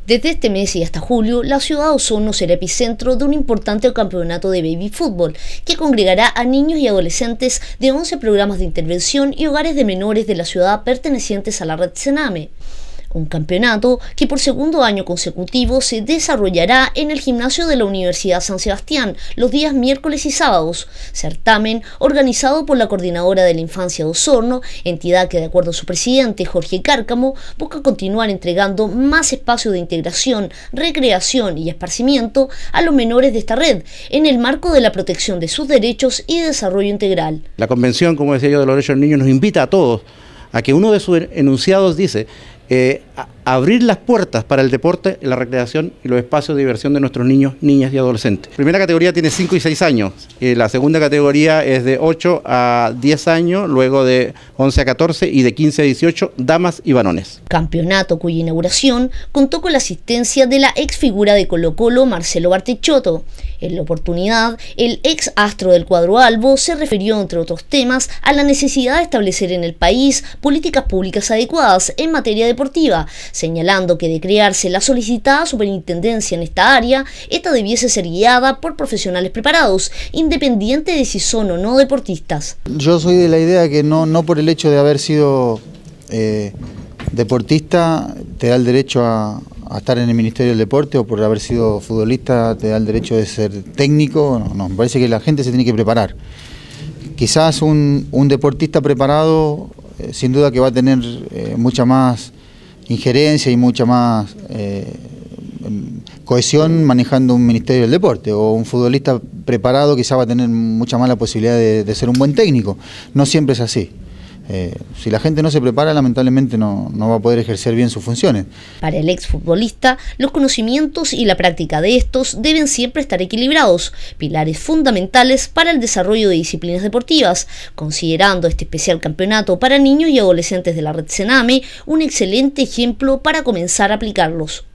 Desde este mes y hasta julio, la ciudad de Osorno será epicentro de un importante campeonato de baby fútbol que congregará a niños y adolescentes de 11 programas de intervención y hogares de menores de la ciudad pertenecientes a la red Sename. Un campeonato que por segundo año consecutivo se desarrollará en el gimnasio de la Universidad San Sebastián los días miércoles y sábados, certamen organizado por la Coordinadora de la Infancia de Osorno, entidad que de acuerdo a su presidente Jorge Cárcamo busca continuar entregando más espacio de integración, recreación y esparcimiento a los menores de esta red, en el marco de la protección de sus derechos y desarrollo integral. La Convención, como decía yo, de los Derechos del Niño nos invita a todos a que uno de sus enunciados dice abrir las puertas para el deporte, la recreación y los espacios de diversión de nuestros niños, niñas y adolescentes. La primera categoría tiene 5 y 6 años, la segunda categoría es de 8 a 10 años, luego de 11 a 14 y de 15 a 18, damas y varones. Campeonato cuya inauguración contó con la asistencia de la ex figura de Colo-Colo, Marcelo Bartichotto. En la oportunidad, el ex astro del cuadro albo se refirió, entre otros temas, a la necesidad de establecer en el país políticas públicas adecuadas en materia deportiva, señalando que de crearse la solicitada superintendencia en esta área, esta debiese ser guiada por profesionales preparados, independiente de si son o no deportistas. Yo soy de la idea que no por el hecho de haber sido deportista te da el derecho a estar en el Ministerio del Deporte, o por haber sido futbolista te da el derecho de ser técnico. No, me parece que la gente se tiene que preparar. Quizás un deportista preparado sin duda que va a tener mucha más injerencia y mucha más cohesión manejando un Ministerio del Deporte, o un futbolista preparado quizás va a tener mucha más la posibilidad de ser un buen técnico. No siempre es así. Si la gente no se prepara, lamentablemente no va a poder ejercer bien sus funciones. Para el exfutbolista, los conocimientos y la práctica de estos deben siempre estar equilibrados, pilares fundamentales para el desarrollo de disciplinas deportivas, considerando este especial campeonato para niños y adolescentes de la red Sename un excelente ejemplo para comenzar a aplicarlos.